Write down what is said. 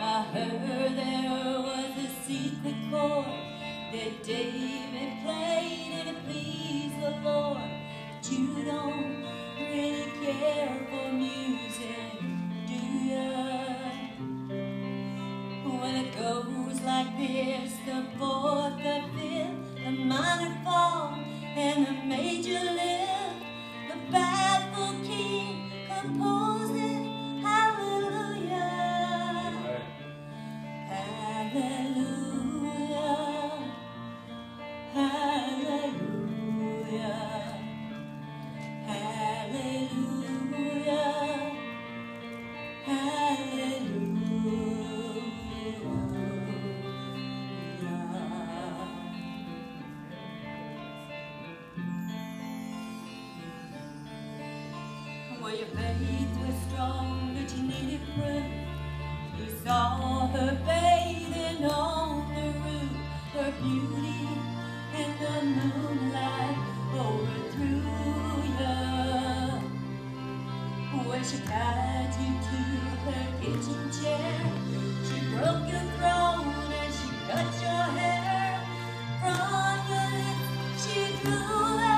I heard there was a secret chord that David played and it pleased the Lord. But you don't really care for music, do ya? Well, it goes like this: the fourth, the fifth, the minor fall, and the major lift. The baffled king composes hallelujah, hallelujah, hallelujah, hallelujah, Well, your faith was strong, but you needed proof. You saw her bathing on the roof, her beauty in the moonlight overthrew you. When she tied you to her kitchen chair, she broke your throne and she cut your hair. From your lips she drew